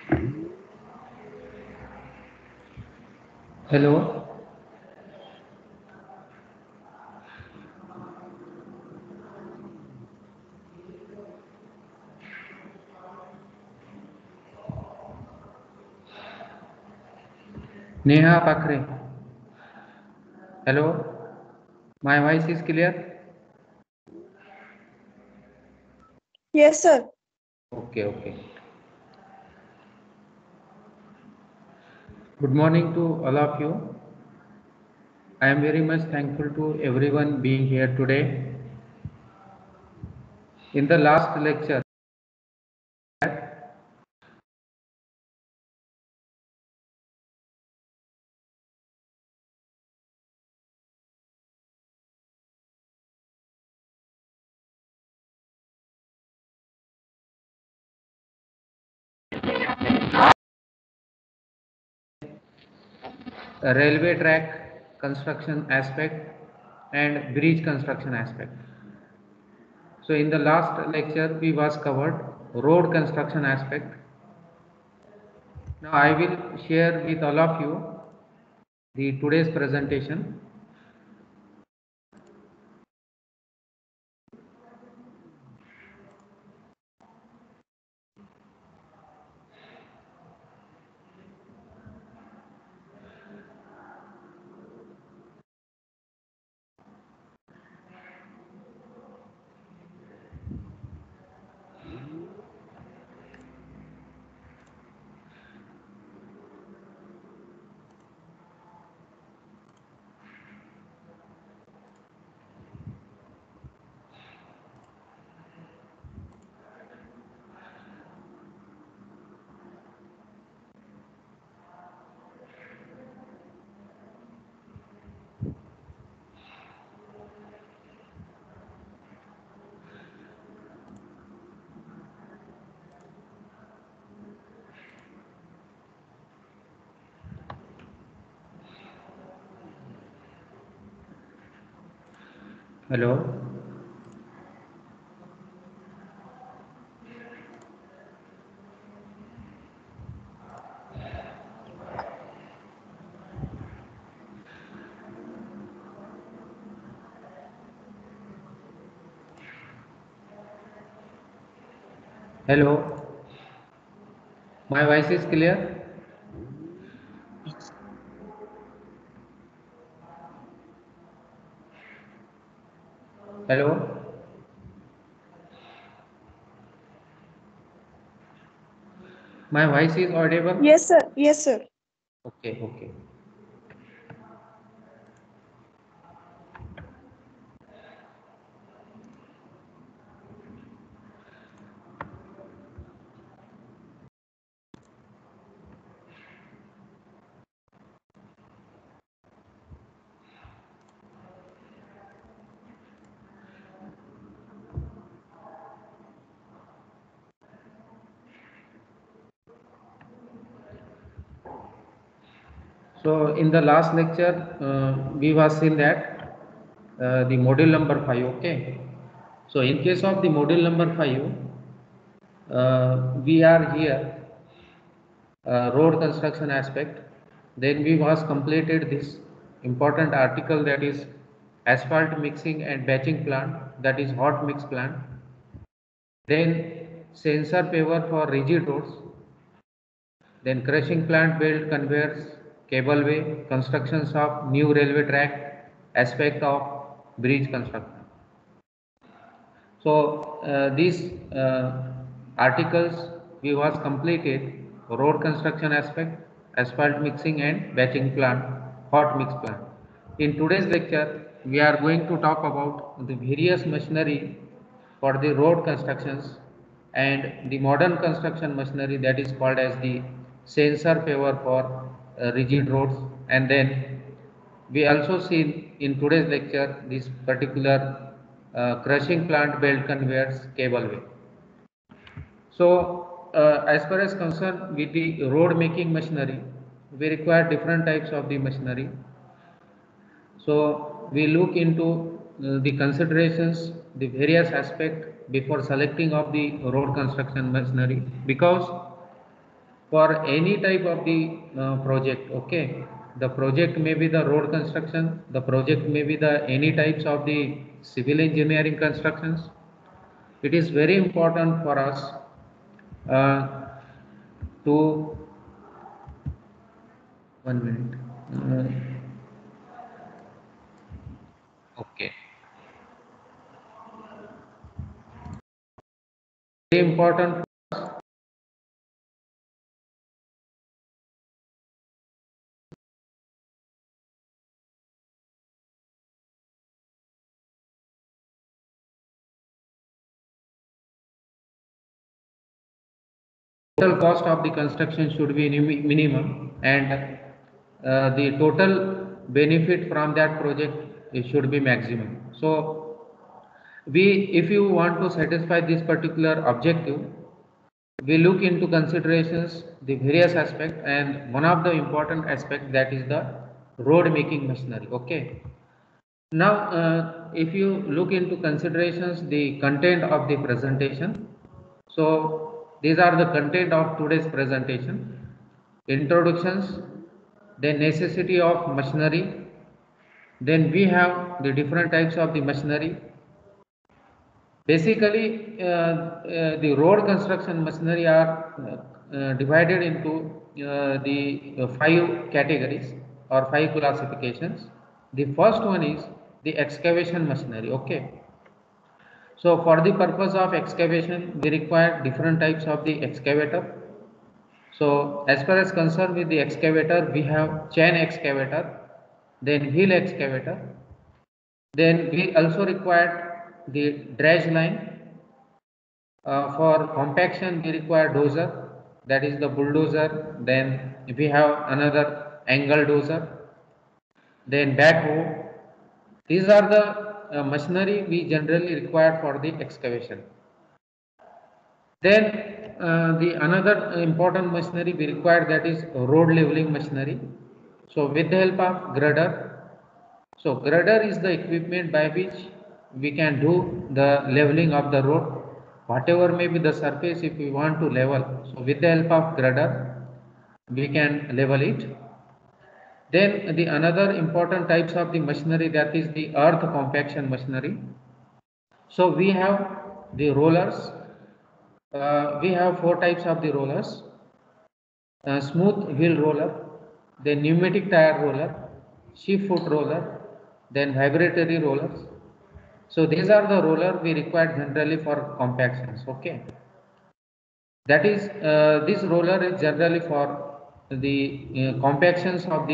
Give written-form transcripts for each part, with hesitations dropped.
Hello. Neha Pakre. Hello. My voice is clear? Yes, sir. Okay. Good morning to all of you. I am very much thankful to everyone being here today. In the last lecture, a railway track construction aspect and bridge construction aspect. So in the last lecture, we was covered road construction aspect. Now I will share with all of you the today's presentation. Hello. Hello. My voice is clear? Hello. My voice is audible? Yes, sir. Yes, sir. Okay. So in the last lecture, we was seen that the module number 5. Okay. So in case of the module number 5, we are here road construction aspect. Then we was completed this important article, that is asphalt mixing and batching plant, that is hot mix plant. Then sensor paver for rigid roads. Then crushing plant build conveyors, cableway, constructions of new railway track, aspect of bridge construction. So these articles we was completed road construction aspect, asphalt mixing and batching plant, hot mix plant. In today's lecture, we are going to talk about the various machinery for the road constructions and the modern construction machinery, that is called as the sensor paver for rigid roads. And then we also see in today's lecture this particular crushing plant belt conveyors cableway. So as far as concerned with the road making machinery, we require different types of the machinery. So we look into the considerations, the various aspect before selecting of the road construction machinery, because for any type of the project. Okay, the project may be the road construction, the project may be the any types of the civil engineering constructions. It is very important for us to 1 minute. Okay, very important. Total cost of the construction should be minimum, and the total benefit from that project, it should be maximum. So if you want to satisfy this particular objective, we look into considerations the various aspects, and one of the important aspect, that is the road making machinery. Okay, now if you look into considerations the content of the presentation, so these are the content of today's presentation: introductions, then necessity of machinery, then we have the different types of the machinery. Basically, the road construction machinery are divided into the 5 categories or 5 classifications. The first one is the excavation machinery. Okay, so for the purpose of excavation, we require different types of the excavator. So as far as concerned with the excavator, we have chain excavator, then wheel excavator, then we also require the dredge line. For compaction, we require dozer, that is the bulldozer. Then we have another angle dozer, then backhoe. These are the machinery we generally require for the excavation. Then the another important machinery we require, that is road leveling machinery. So with the help of grader, so grader is the equipment by which we can do the leveling of the road, whatever may be the surface. If we want to level, so with the help of grader we can level it. Then the another important types of the machinery, that is the earth compaction machinery. So we have the rollers. We have 4 types of the rollers: smooth wheel roller, then pneumatic tire roller, sheep foot roller, then vibratory rollers. So these are the roller we require generally for compactions. Okay, that is this roller is generally for the compactions of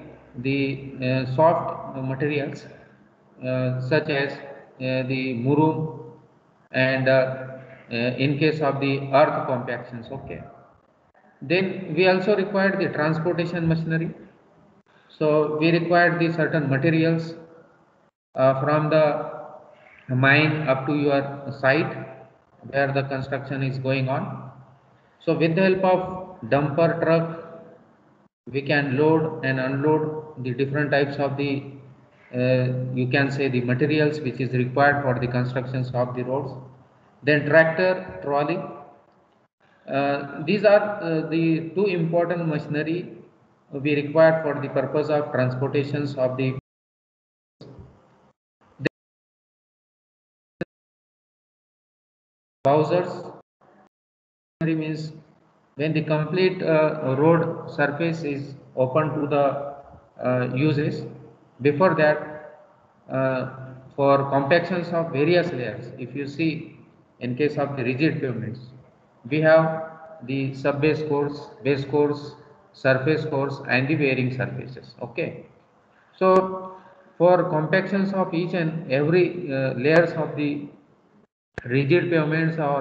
the soft materials, such as the murum, and in case of the earth compactions. Okay, then we also require the transportation machinery. So we require the certain materials from the mine up to your site where the construction is going on. So with the help of dumper truck, we can load and unload the different types of the you can say the materials which is required for the constructions of the roads. Then tractor, trolley. These are the 2 important machinery we require for the purpose of transportations of the bowsers. Means when the complete road surface is open to the uses. Before that, for compactions of various layers, if you see in case of the rigid pavements, we have the sub-base course, base course, surface course, and the bearing surfaces. Okay, so for compactions of each and every layers of the rigid pavements or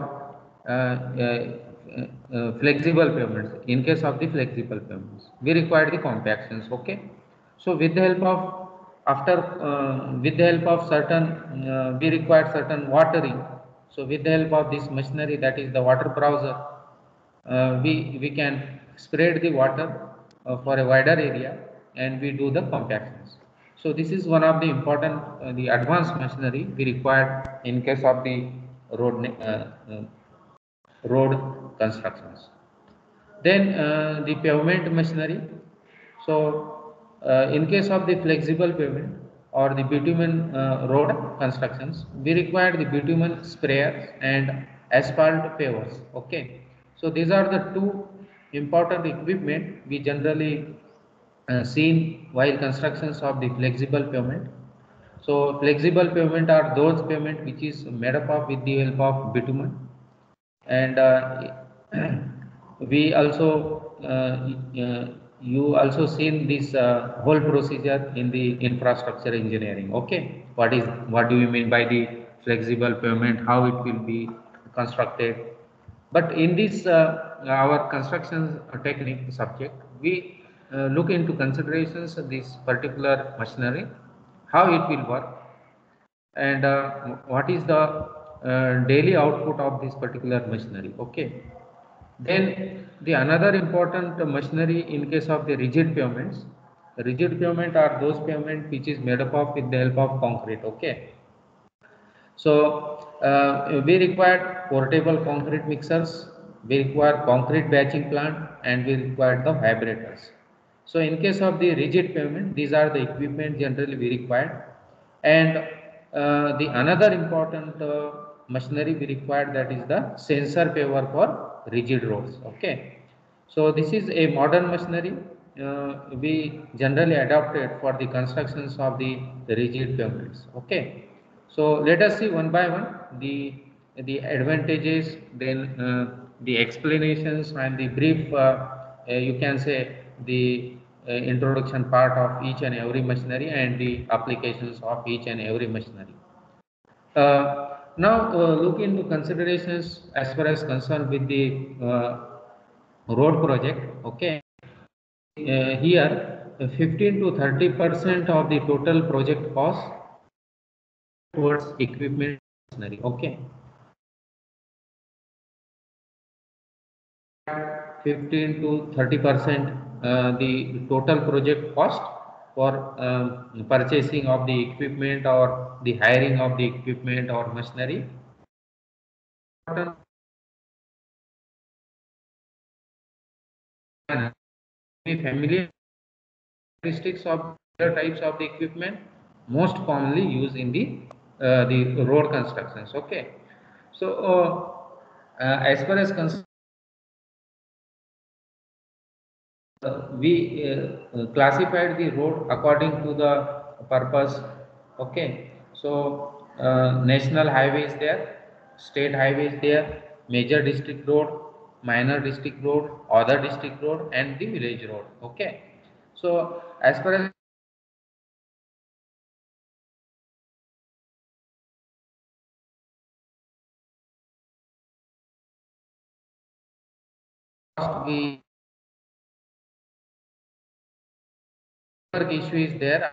flexible pavements, in case of the flexible pavements we require the compactions. Okay, so with the help of with the help of certain we require certain watering. So with the help of this machinery, that is the water browser, we can spread the water for a wider area, and we do the compactions. So this is one of the important the advanced machinery we required in case of the road road constructions. Then the pavement machinery. So in case of the flexible pavement or the bitumen road constructions, we require the bitumen sprayers and asphalt pavers. Okay. So these are the two important equipment we generally seen while constructions of the flexible pavement. So flexible pavement are those pavement which is made up of with the help of bitumen, and we also you also seen this whole procedure in the infrastructure engineering. Okay, what do you mean by the flexible pavement, how it will be constructed? But in this our construction technique subject, we look into considerations of this particular machinery, how it will work, and what is the daily output of this particular machinery. Okay, then the another important machinery in case of the rigid pavements. Rigid pavement are those pavement which is made up of with the help of concrete. Okay, so we required portable concrete mixers, we require concrete batching plant, and we require the vibrators. So in case of the rigid pavement, these are the equipment generally we required. And the another important machinery we required, that is the sensor paver for rigid roads. Okay. So this is a modern machinery we generally adopted for the constructions of the rigid pavements. Okay. So let us see one by one the advantages, then the explanations and the brief. You can say the introduction part of each and every machinery and the applications of each and every machinery. Now look into considerations as far as concerned with the road project. Okay, here 15 to 30% of the total project cost towards equipment machinery. Okay, 15 to 30% the total project cost for purchasing of the equipment or the hiring of the equipment or machinery. Be familiar characteristics of other types of the equipment most commonly used in the road constructions. Okay, so as far as we classified the road according to the purpose. Okay, so national highways there, state highways there, major district road, minor district road, other district road, and the village road. Okay, so as far as we issue is there.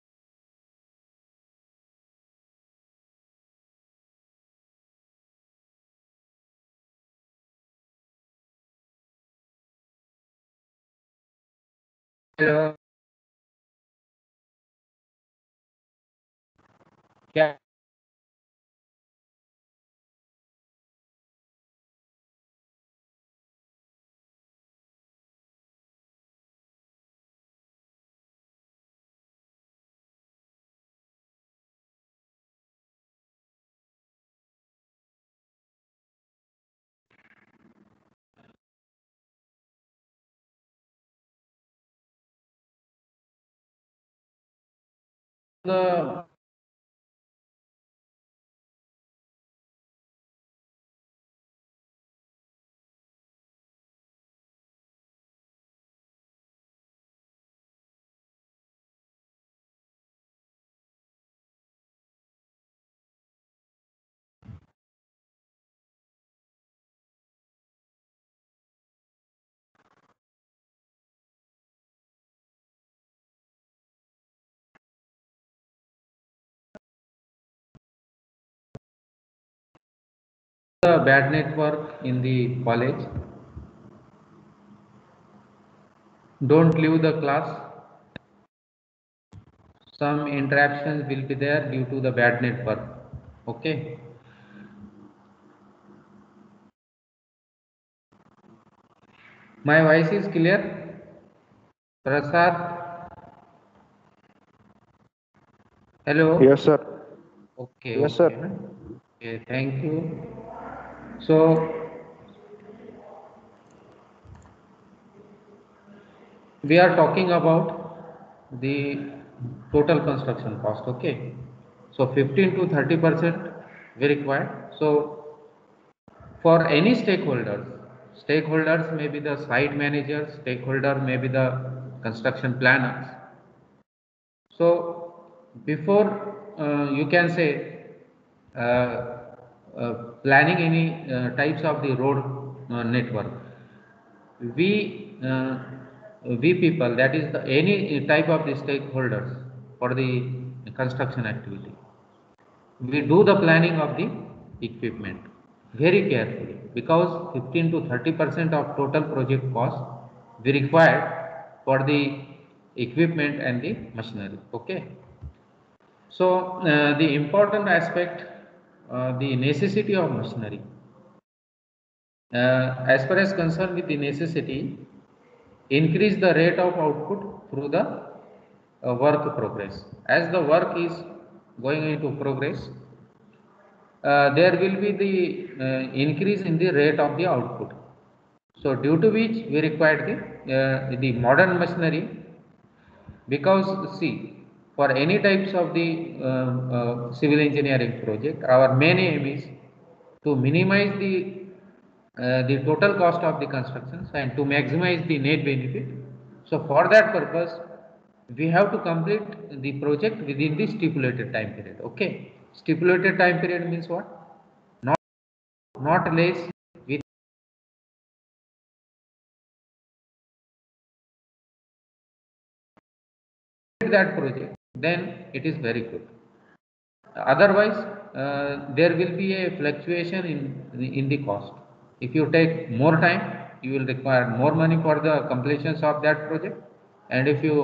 uh, क्या the bad network in the college, don't leave the class. Some interruptions will be there due to the bad network. Okay, My voice is clear? Prasad? Hello? Yes, sir. Okay, Yes, sir. okay. Okay, thank you. So, we are talking about the total construction cost, okay? So, 15 to 30% we require. So, for any stakeholders may be the site managers, stakeholder may be the construction planners. So, before you can say planning any types of the road network, we uh, we people, that is the any type of the stakeholders for the construction activity, we do the planning of the equipment very carefully, because 15 to 30% of total project cost we required for the equipment and the machinery, okay. So the important aspect, the necessity of machinery. As far as concerned with the necessity, increase the rate of output through the work progress. As the work is going into progress, there will be the increase in the rate of the output. So due to which we required the modern machinery, because see, for any types of the civil engineering project, our main aim is to minimize the total cost of the constructions and to maximize the net benefit. So for that purpose, we have to complete the project within the stipulated time period, okay. Stipulated time period means what? Not less with that project, then it is very good. Otherwise, there will be a fluctuation in the cost. If you take more time, you will require more money for the completions of that project, and if you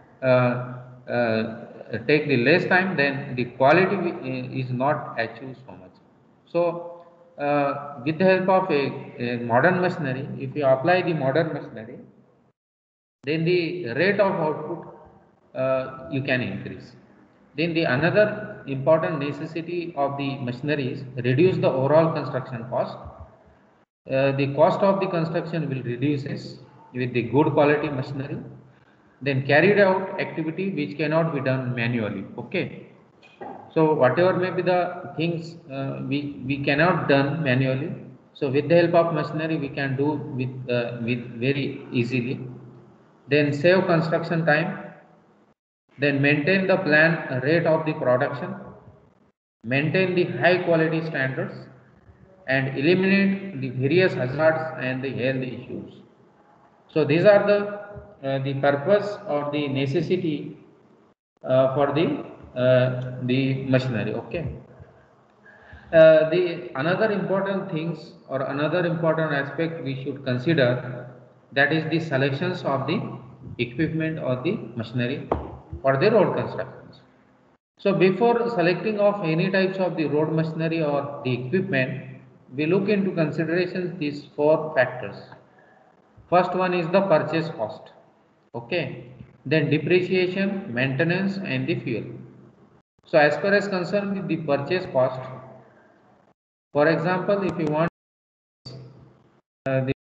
take the less time, then the quality is not achieved so much. So with the help of a modern machinery, if you apply the modern machinery, then the rate of output you can increase. Then the another important necessity of the machinery is reduce the overall construction cost. The cost of the construction will reduces with the good quality machinery. Then carried out activity which cannot be done manually, okay. So whatever may be the things we cannot done manually, so with the help of machinery we can do with very easily. Then save construction time, then maintain the planned rate of the production, maintain the high quality standards, and eliminate the various hazards and the health issues. So these are the purpose or the necessity for the machinery, okay. The another important things or another important aspect we should consider, that is the selections of the equipment or the machinery for the road constructions. So before selecting of any types of the road machinery or the equipment, we look into considerations these four factors. First one is the purchase cost, okay. Then depreciation, maintenance, and the fuel. So as far as concerned with the purchase cost, for example, if you want the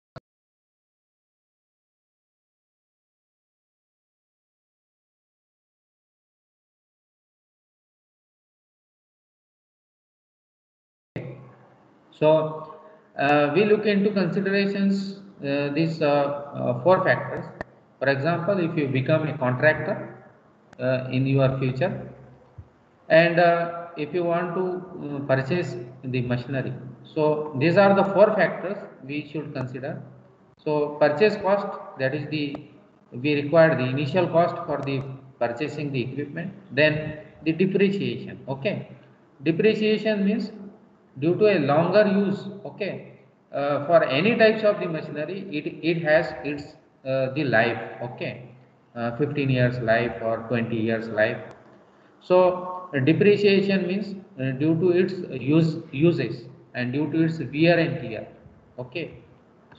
so we look into considerations these four factors. For example, if you become a contractor in your future, and if you want to purchase the machinery, so these are the four factors we should consider. So purchase cost, that is the we require the initial cost for the purchasing the equipment. Then the depreciation, okay. Depreciation means due to a longer use, okay. For any types of the machinery, it has its the life, okay. 15 years life or 20 years life. So depreciation means due to its uses and due to its wear and tear, okay.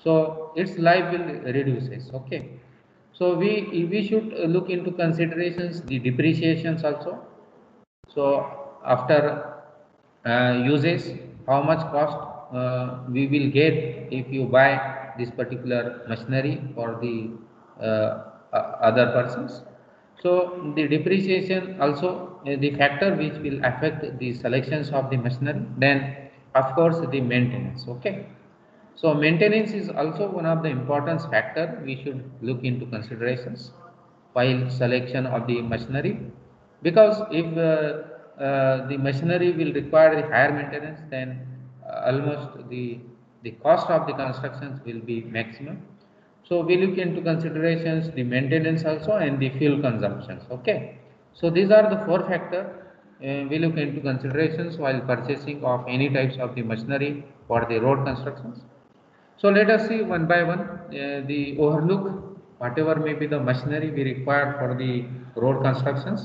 So its life will reduces. Okay. So we should look into considerations the depreciations also. So after uses, how much cost we will get if you buy this particular machinery for the other persons. So the depreciation also the factor which will affect the selections of the machinery. Then of course the maintenance. Okay. So maintenance is also one of the important factor we should look into considerations while selection of the machinery, because if the machinery will require the higher maintenance, then almost the cost of the constructions will be maximum. So we look into considerations the maintenance also and the fuel consumptions. Okay, so these are the four factors we look into considerations while purchasing of any types of the machinery for the road constructions. So let us see one by one the overlook whatever may be the machinery we require for the road constructions.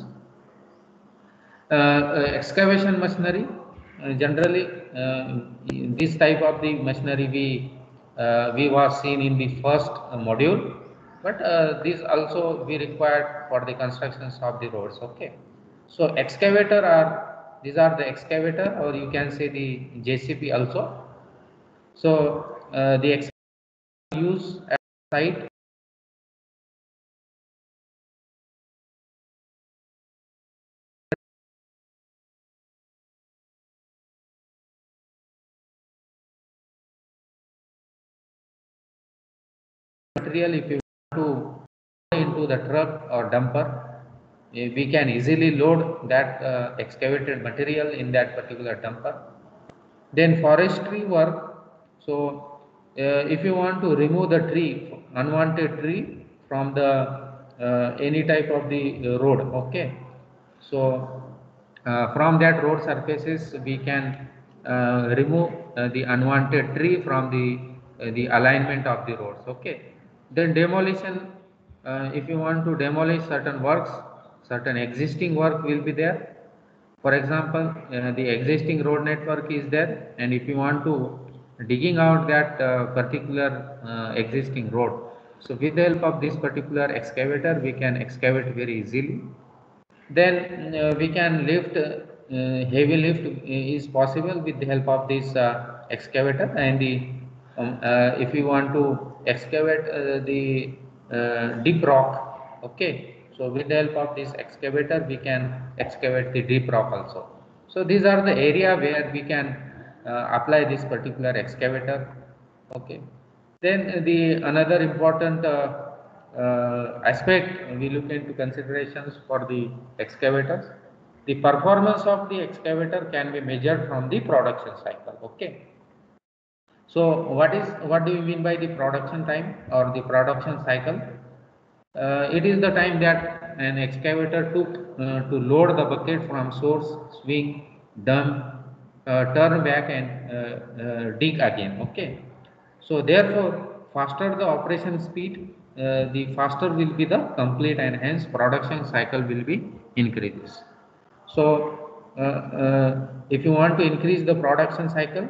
Excavation machinery, generally this type of the machinery we was seen in the first module, but these also we required for the constructions of the roads. Okay, so excavator are, these are the excavator, or you can say the JCB also. So the excavator use at site material. If you want to into the truck or dumper, we can easily load that excavated material in that particular dumper. Then forestry work. So if you want to remove the tree, unwanted tree from the any type of the road. Okay, so from that road surfaces we can remove the unwanted tree from the alignment of the roads. Okay, then demolition. If you want to demolish certain works, certain existing work will be there. For example, the existing road network is there, and if you want to digging out that particular existing road, so with the help of this particular excavator we can excavate very easily. Then we can lift, heavy lift is possible with the help of this excavator. And the if you want to excavate the deep rock. Okay, so with the help of this excavator we can excavate the deep rock also. So these are the area where we can apply this particular excavator. Okay, then the another important aspect we look into considerations for the excavators. The performance of the excavator can be measured from the production cycle. Okay, so what do you mean by the production time or the production cycle? It is the time that an excavator took to load the bucket from source, swing, dump, turn back, and dig again. Okay, so therefore, faster the operation speed, the faster will be the complete, and hence production cycle will be increases. So if you want to increase the production cycle,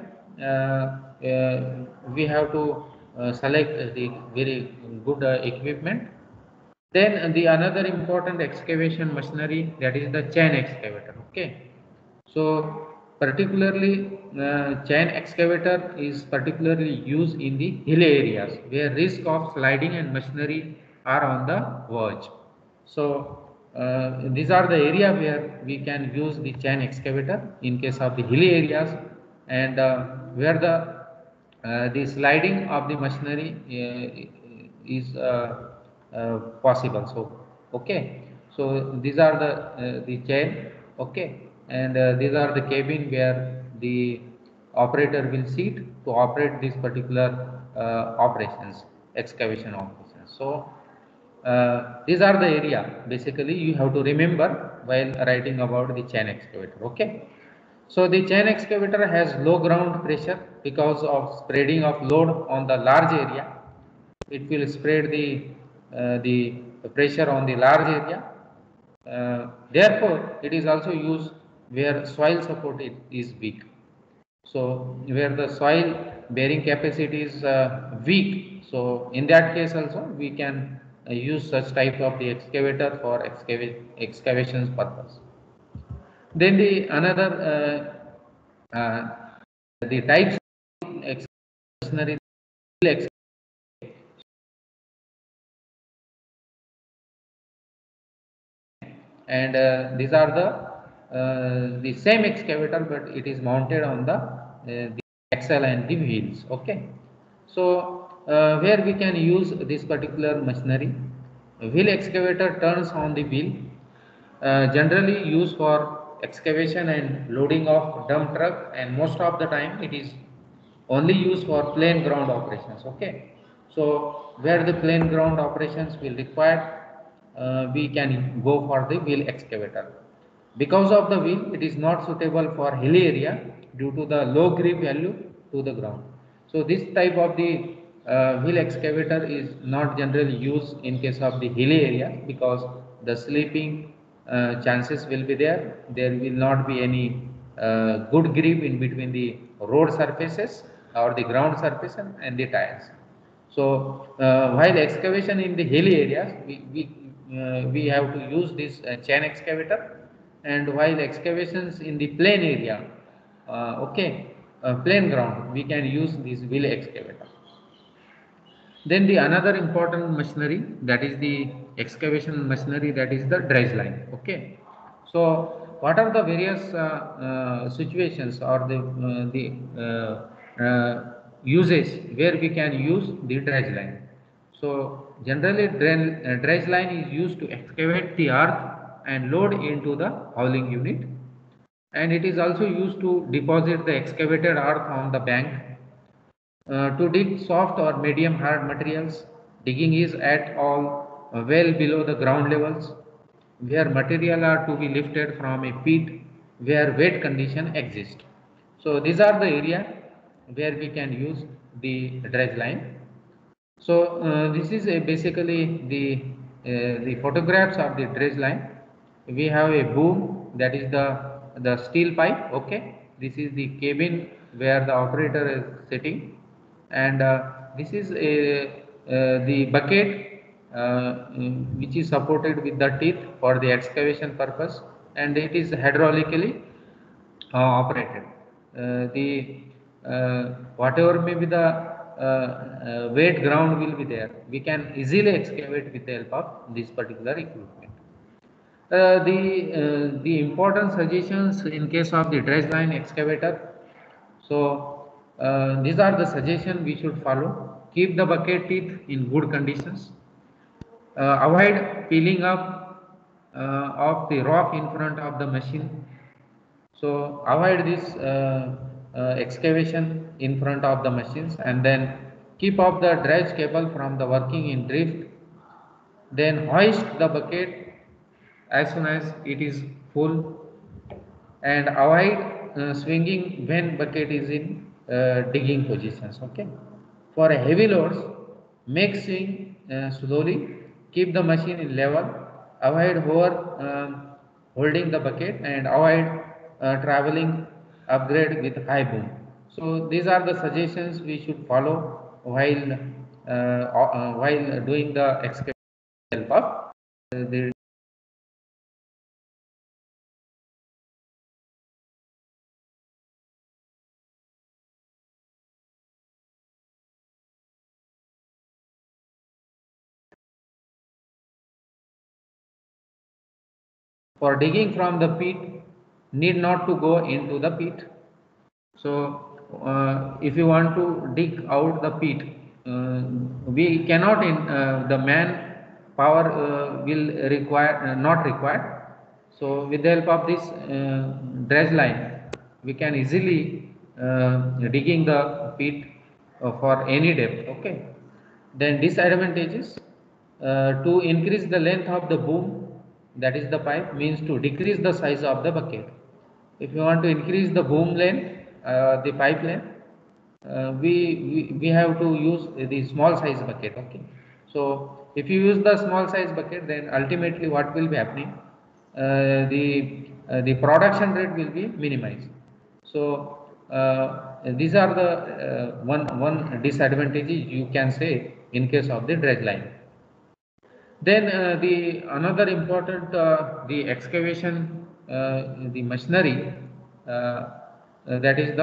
we have to select the very good equipment. Then the another important excavation machinery, that is the chain excavator. Okay, so particularly chain excavator is particularly used in the hill areas where risk of sliding and machinery are on the verge. So these are the area where we can use the chain excavator in case of the hilly areas, and where the sliding of the machinery is possible. So okay, so these are the chain. Okay, and these are the cabin where the operator will sit to operate this particular operations, excavation operations. So these are the area basically you have to remember while writing about the chain excavator. Okay, so the chain excavator has low ground pressure because of spreading of load on the large area. It will spread the pressure on the large area. Therefore, it is also used where soil support is weak. So where the soil bearing capacity is weak, so in that case also we can use such type of the excavator for excavations purpose. Then the another the types of excavation machinery, and these are the same excavator, but it is mounted on the axle and the wheels. Okay, so where we can use this particular machinery, wheel excavator turns on the wheel, generally used for excavation and loading of dump truck, and most of the time it is only used for plain ground operations. Okay, so where the plain ground operations will require, we can go for the wheel excavator. Because of the wheel, it is not suitable for hilly area due to the low grip value to the ground. So this type of the wheel excavator is not generally used in case of the hilly area, because the slipping chances will be there. There will not be any good grip in between the road surfaces or the ground surface and the tires. So while excavation in the hilly areas, we have to use this chain excavator, and while excavations in the plain area, plain ground, we can use this wheel excavator. Then the another important machinery, that is the excavation machinery, that is the dredge line. Okay, so what are the various situations or the uses where we can use the dredge line? So generally dredge line is used to excavate the earth and load into the hauling unit, and it is also used to deposit the excavated earth on the bank. To dig soft or medium hard materials, digging is at all well below the ground levels, where material are to be lifted from a pit where wet condition exist. So these are the area where we can use the dredge line. So this is basically the photographs of the dredge line. We have a boom, that is the steel pipe. Okay, this is the cabin where the operator is sitting, and this is the bucket which is supported with the teeth for the excavation purpose, and it is hydraulically operated. The whatever may be the wet ground will be there, we can easily excavate with the help of this particular equipment. The important suggestions in case of the dredge line excavator. So these are the suggestions we should follow. Keep the bucket teeth in good conditions. Avoid peeling up of the rock in front of the machine. So avoid this excavation in front of the machines, and then keep up the dredge cable from the working in drift. Then hoist the bucket as soon as it is full, and avoid swinging when bucket is in digging positions. Okay, for a heavy loads, make swing slowly, keep the machine in level, avoid over holding the bucket, and avoid traveling upgrade with high boom. So these are the suggestions we should follow while doing the excavation help of the. For digging from the pit, need not to go into the pit. So if you want to dig out the pit, we cannot the man power will require not required. So with the help of this dredge line, we can easily digging the pit for any depth. Okay, then disadvantages, to increase the length of the boom, that is the pipe, means to decrease the size of the bucket. If you want to increase the boom length, the pipe length, we have to use the small size bucket. Okay, so if you use the small size bucket, then ultimately what will be happening, the production rate will be minimized. So these are the one disadvantage you can say in case of the dredge line. Then the another important the excavation the machinery that is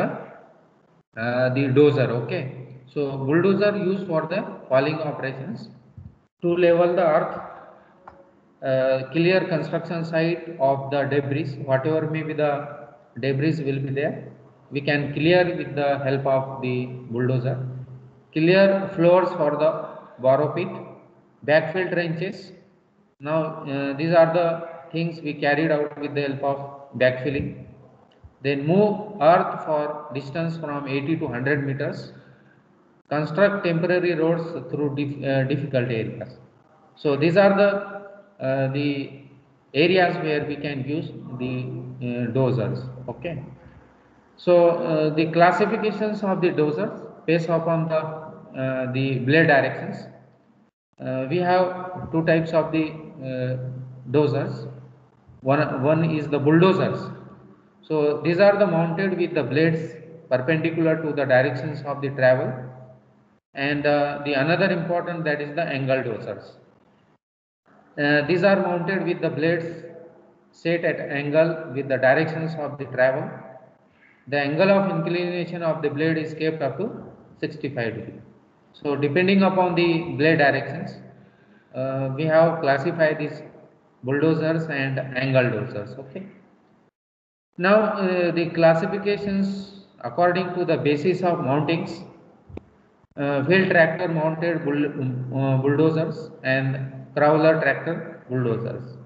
the dozer. Okay, so bulldozer used for the hauling operations to level the earth, clear construction site of the debris, whatever may be the debris will be there, we can clear with the help of the bulldozer. Clear floors for the borrow pit, backfill trenches. Now these are the things we carried out with the help of backfilling. Then move earth for distance from 80 to 100 meters. Construct temporary roads through difficult areas. So these are the areas where we can use the dozers. Okay. So the classifications of the dozers based upon the blade directions. We have two types of the dozers. One is the bulldozers. So these are the mounted with the blades perpendicular to the directions of the travel, and the another important that is the angle dozers. These are mounted with the blades set at angle with the directions of the travel. The angle of inclination of the blade is kept up to 65 degree. So depending upon the blade directions, we have classified these bulldozers and angle dozers. Okay. Now the classifications according to the basis of mountings, wheel tractor mounted bulldozers and crawler tractor bulldozers.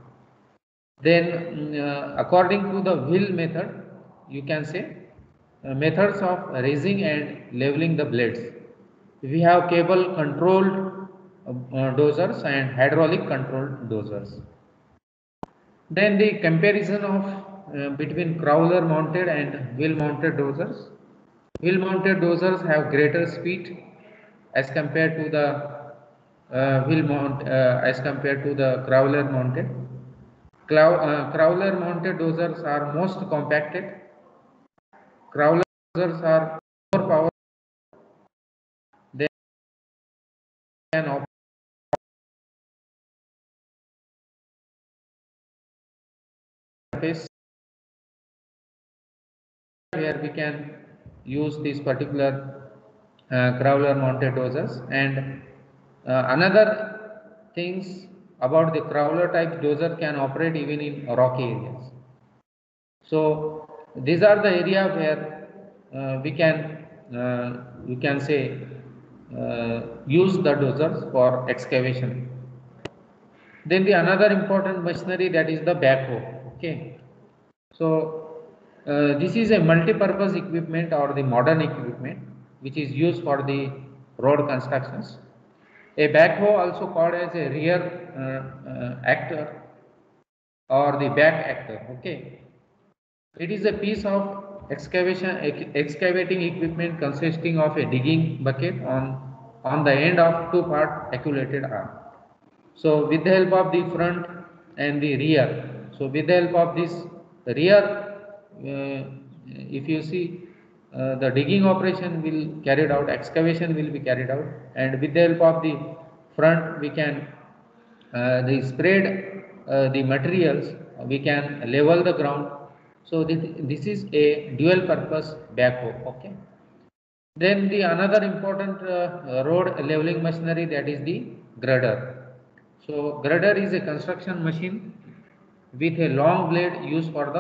Then according to the wheel method, you can say methods of raising and leveling the blades. We have cable controlled dozers and hydraulic controlled dozers. Then the comparison of between crawler mounted and wheel mounted dozers. Wheel mounted dozers have greater speed as compared to the as compared to the crawler mounted. Crawler mounted dozers are most compacted. Crawler dozers are more powerful than surface where we can use these particular crawler mounted dozers. And another things about the crawler type dozer can operate even in rocky areas. So these are the area where we can say use the dozers for excavation. Then the another important machinery that is the backhoe. Okay, so this is a multi-purpose equipment or the modern equipment which is used for the road constructions. A backhoe, also called as a rear actor or the back actor. Okay, it is a piece of excavating equipment consisting of a digging bucket on the end of two-part articulated arm. So with the help of the front and the rear, so with the help of this rear, if you see the digging operation will carried out, excavation will be carried out, and with the help of the front we can the spread the materials, we can level the ground. So this is a dual purpose backhoe. Okay. Then the another important road leveling machinery, that is the grader. So grader is a construction machine with a long blade used for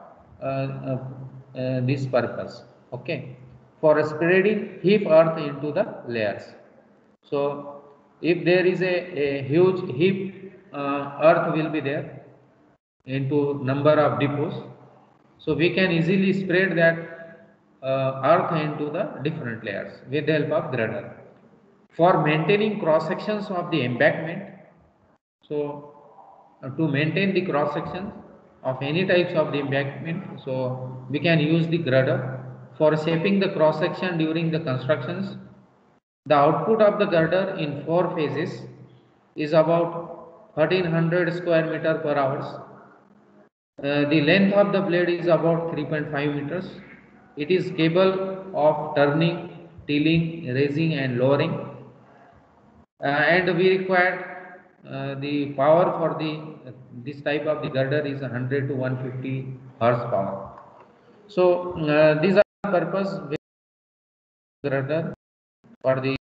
this purpose. Okay, for spreading heap earth into the layers. So if there is a huge heap earth will be there into number of depots, so we can easily spread that earth into the different layers with the help of grader. For maintaining cross sections of the embankment, so to maintain the cross section of any types of the embankment, so we can use the grader. For shaping the cross section during the constructions, the output of the girder in 4 phases is about 1300 square meter per hour. The length of the blade is about 3.5 meters. It is capable of turning, tilling, raising and lowering. And we require the power for the this type of the girder is 100 to 150 horsepower. So these are the purpose with girder for the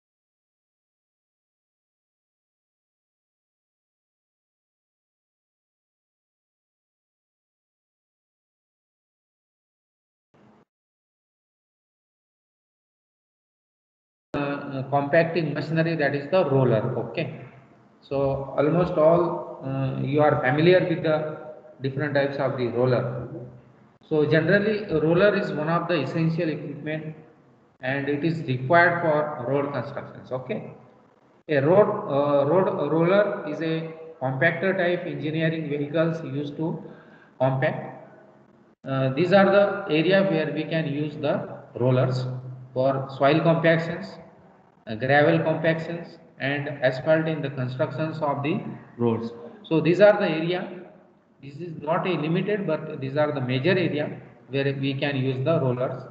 compacting machinery, that is the roller. Okay, so almost all you are familiar with the different types of the roller. So generally roller is one of the essential equipment and it is required for road constructions. Okay, a road roller is a compactor type engineering vehicles used to compact. These are the area where we can use the rollers for soil compactions, gravel compactions and asphalt in the constructions of the roads. So these are the area, this is not a limited but these are the major area where we can use the rollers.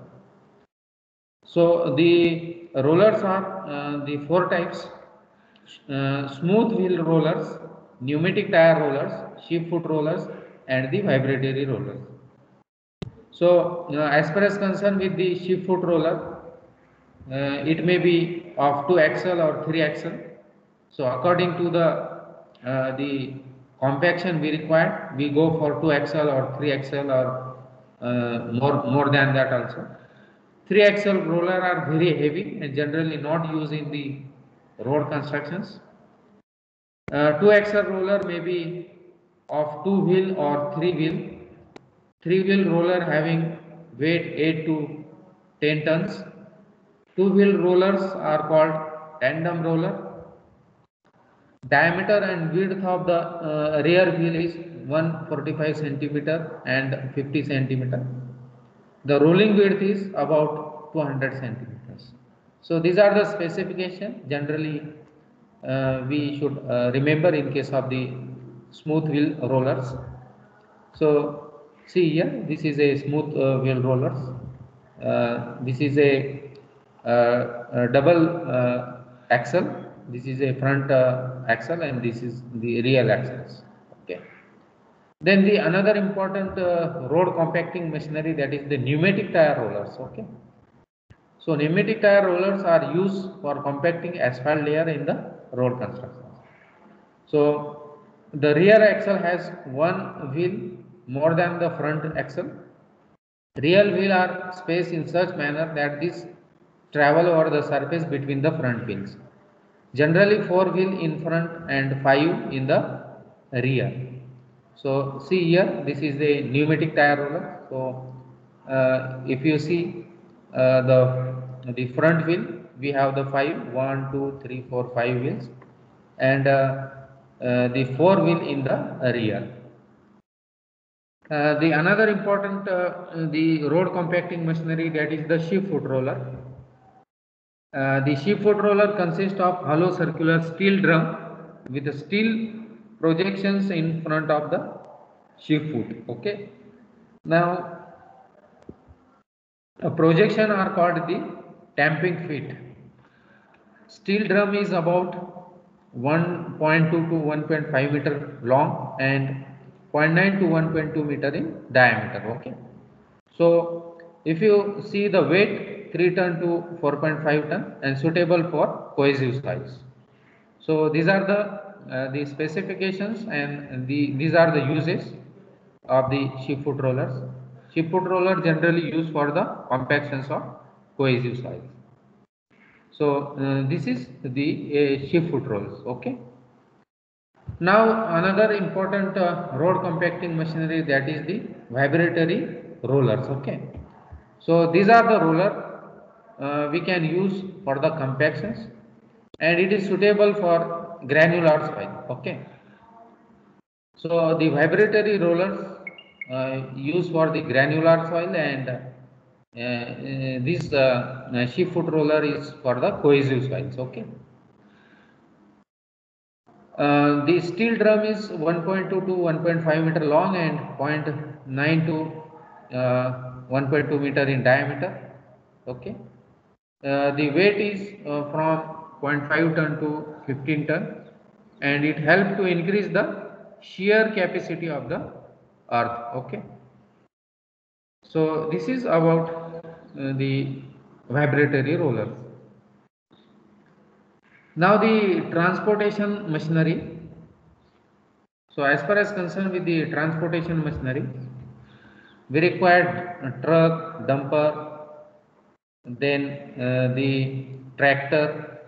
So the rollers are the four types: smooth wheel rollers, pneumatic tire rollers, sheep foot rollers and the vibratory rollers. So as far as concerned with the sheep foot roller, it may be of 2 axle or 3 axle. So according to the compaction we require, we go for 2 axle or 3 axle or more than that also. 3 axle roller are very heavy and generally not used in the road constructions. 2 axle roller may be of 2 wheel or 3 wheel. 3 wheel roller having weight 8 to 10 tons. 2 wheel rollers are called tandem roller. Diameter and width of the rear wheel is 145 centimeter and 50 centimeter. The rolling width is about 200 centimeters. So these are the specification. Generally we should remember in case of the smooth wheel rollers. So see here, this is a smooth wheel rollers. This is a double axle. This is a front axle and this is the rear axles. Okay. Then the another important road compacting machinery, that is the pneumatic tire rollers. Okay. So pneumatic tire rollers are used for compacting asphalt layer in the road construction. So the rear axle has one wheel more than the front axle. Rear wheel are spaced in such manner that these travel over the surface between the front wheels. Generally 4 wheel in front and 5 in the rear. So see here, this is the pneumatic tire roller. So if you see the front wheel, we have the 5, 1, 2, 3, 4, 5 wheels and the 4 wheel in the rear. The another important the road compacting machinery, that is the sheep foot roller. The sheep foot roller consists of hollow circular steel drum with steel projections in front of the sheep foot. Okay. Now a projection are called the tamping feet. Steel drum is about 1.2 to 1.5 meter long and 0.9 to 1.2 meter in diameter. Okay. So if you see the weight 3 ton to 4.5 ton and suitable for cohesive size. So these are the specifications and these are the uses of the sheep foot rollers. Sheep foot roller generally used for the compactions of cohesive size. So this is the sheep foot rollers. Okay. Now another important road compacting machinery, that is the vibratory rollers. Okay. So these are the roller we can use for the compactions and it is suitable for granular soil. Okay. So the vibratory rollers used for the granular soil and this sheep foot roller is for the cohesive soils. Okay. The steel drum is 1.2 to 1.5 meter long and 0.9 to 1.2 meter in diameter. Okay. The weight is from 0.5 ton to 15 ton, and it helps to increase the shear capacity of the earth. Okay. So this is about the vibratory rollers. Now the transportation machinery. So as far as concerned with the transportation machinery, we required a truck, dumper, then the tractor.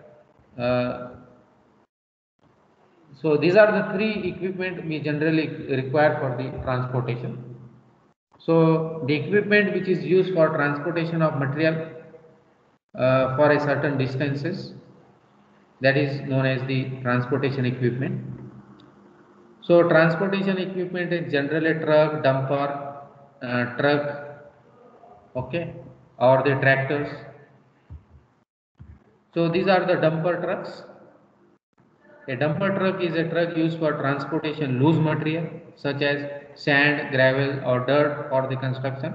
So these are the three equipment we generally require for the transportation. So the equipment which is used for transportation of material for a certain distances, that is known as the transportation equipment. So transportation equipment is generally truck, dumper, truck, okay, or the tractors. So these are the dumper trucks. A dumper truck is a truck used for transportation loose material such as sand, gravel or dirt for the construction.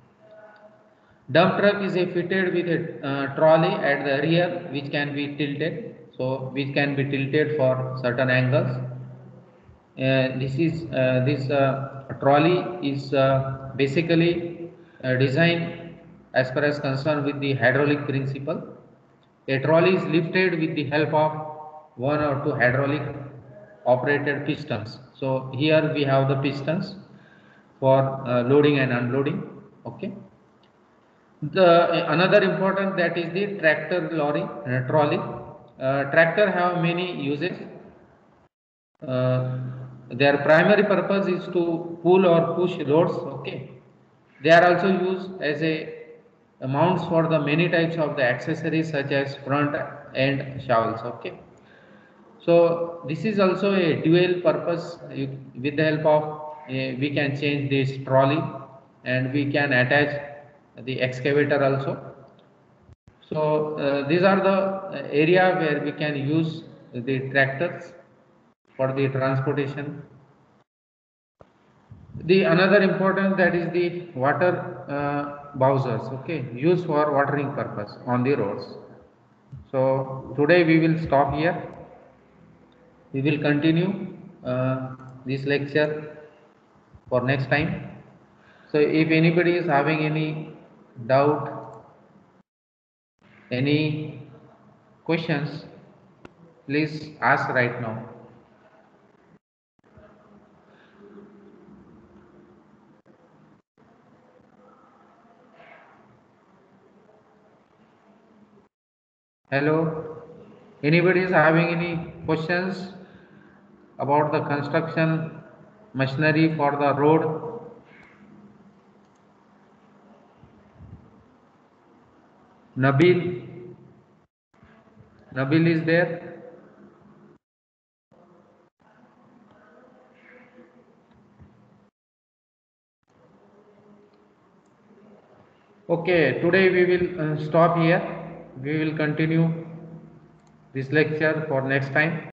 Dump truck is a fitted with a trolley at the rear which can be tilted. So which can be tilted for certain angles. This trolley is basically designed as far as concerned with the hydraulic principle. A trolley is lifted with the help of one or two hydraulic operated pistons. So here we have the pistons for loading and unloading. Okay. The another important, that is the tractor lorry trolley. Tractor have many uses. Uh, their primary purpose is to pull or push loads. Okay. They are also used as a mounts for the many types of the accessories such as front end shovels. Okay. So this is also a dual purpose. With the help of we can change this trolley and we can attach the excavator also. So these are the area where we can use the tractors for the transportation. The another important, that is the water bowsers, okay, used for watering purpose on the roads. So today we will stop here. We will continue this lecture for next time. So if anybody is having any doubt, any questions, please ask right now. Hello, anybody is having any questions about the construction machinery for the road? Nabil, Nabil is there? Okay, today we will stop here. We will continue this lecture for next time.